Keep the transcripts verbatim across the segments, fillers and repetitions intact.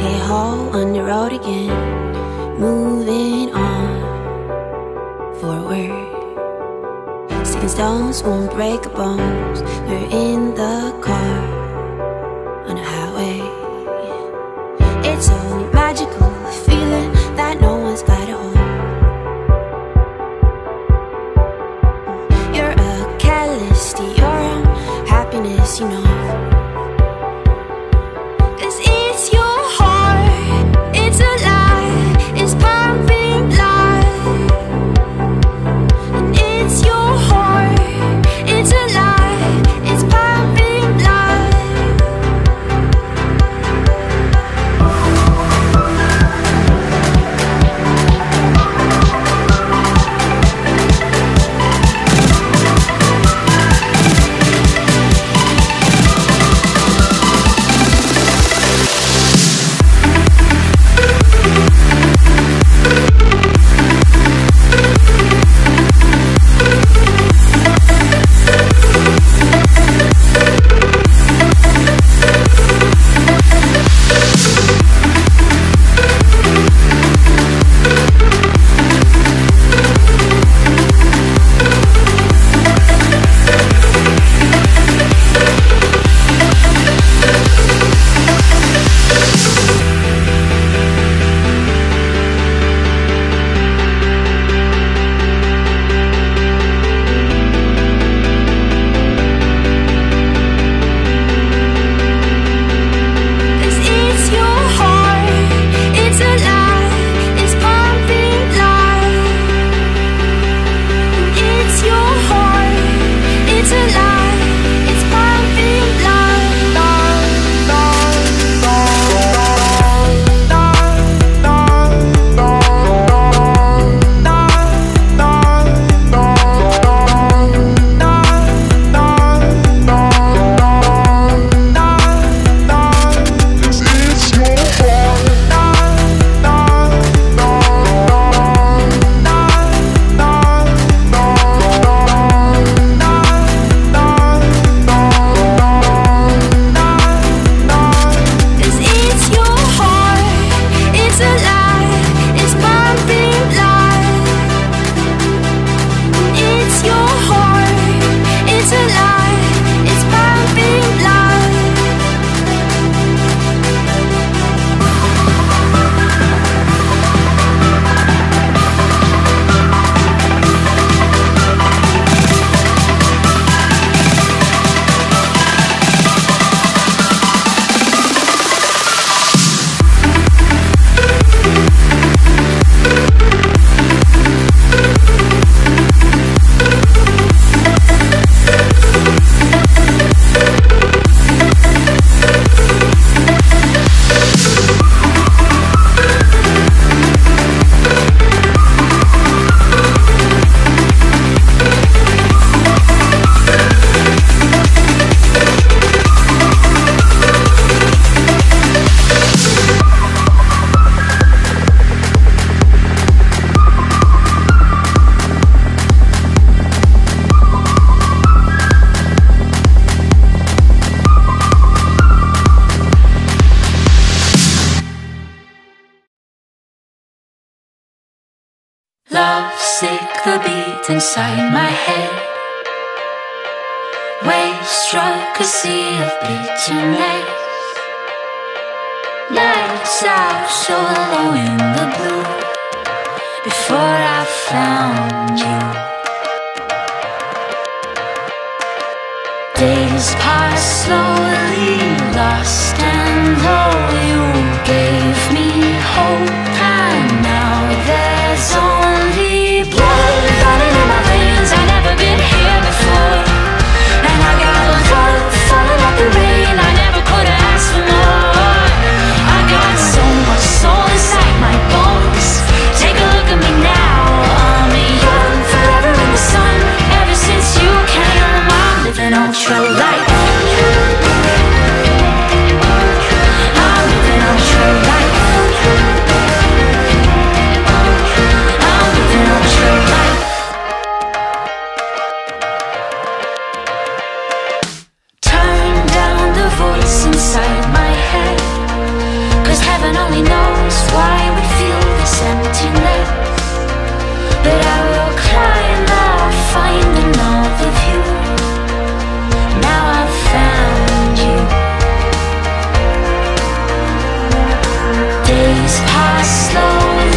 Hey ho, on the road again, moving on forward. Sticking stones won't break bones. We're in the car on a highway. It's only magical, feeling that no one's got a hold. You're a catalyst to your own happiness, you know. Cause it's your heart, it's alive, it's pumping blood. And it's your heart, it's alive, it's pumping blood. Lovesick, the beat inside my head. Waves struck a sea of bitterness. Nights out so low in the blue. Before I found you, days pass slowly, lost and low. You gave me hope, and now there's only blood running in my veins. I've never been here before, and I got love falling like the rain. I never could have asked for more. I got so much soul inside my bones. Take a look at me now, I'm young, forever in the sun. Ever since you came, I'm living ultra light. I'm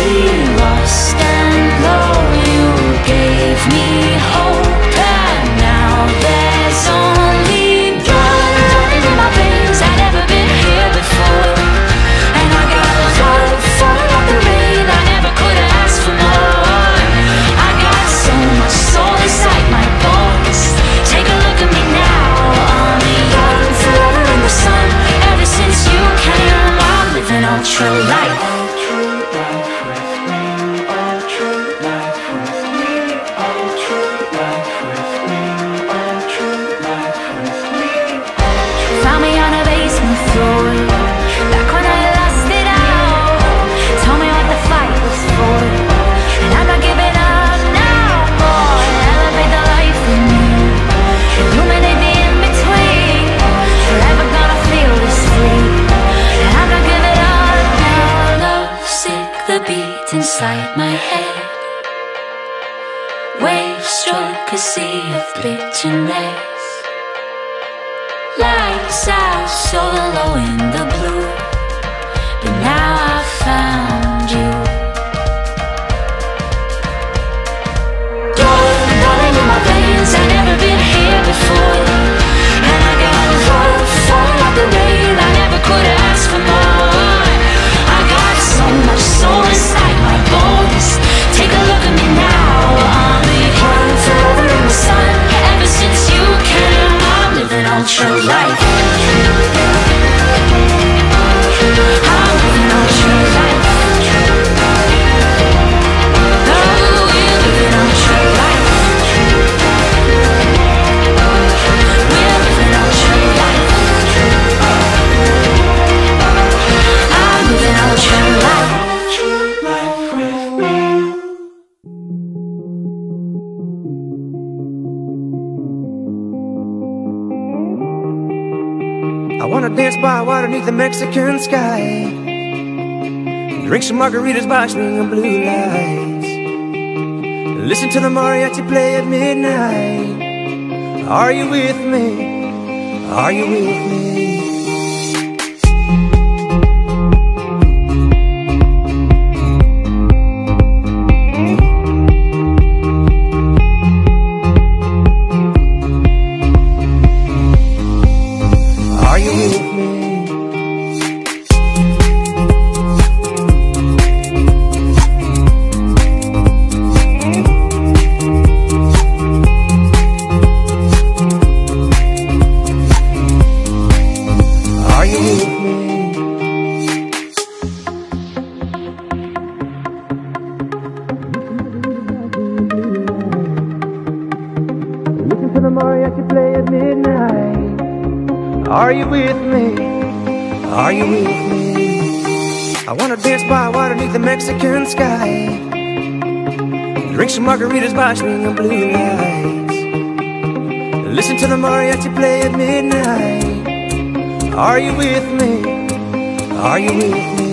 only lost and low. You gave me hope, and now there's only blood running in my veins. I've never been here before, and I got love falling like the rain. I never could have asked for more. I got so much soul inside my bones. Take a look at me now. I'm young forever in the sun. Ever since you came, I'm living ultra life. Found me on a basement floor, back when I lost it all. Told me what the fight was for, and I'm not giving up now, boy. Elevate the life in me, illuminate the in-between. Forever gonna feel this free, and I'm not giving up now. Love sick, the beat inside my head. Waves struck a sea of bitterness. Lights out so low in the blue, but now I found you. Blood running in my veins. I've never been here before, and I got love falling like the rain. I never could have asked for more. I got so much soul inside my bones. Take a look at me now. I'm young forever in the sun. Ever since you came, I'm living ultra life. I'm living ultra life. Oh, we're living ultra life. We're living ultra life. I'm living ultra life. I wanna dance by water beneath the Mexican sky, drink some margaritas by swinging blue lights, listen to the mariachi play at midnight. Are you with me? Are you with me? Are you with me? Are you with me? Listen to the mariachi play at midnight. Are you with me? Are you with me? I wanna dance by water beneath the Mexican sky, drink some margaritas by swinging blue lights, listen to the mariachi play at midnight. Are you with me? Are you with me?